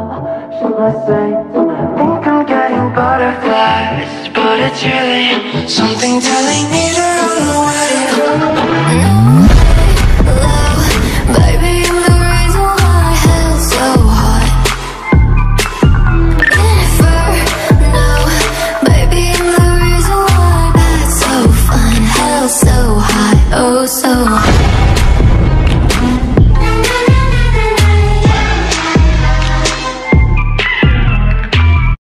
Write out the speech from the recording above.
Should I say, think I'm getting butterflies, but it's really something telling me to run away. Baby, you're the reason why hell's so hot. Inferno, baby, I'm the reason why that's so fun. Hell's so hot, oh so hot.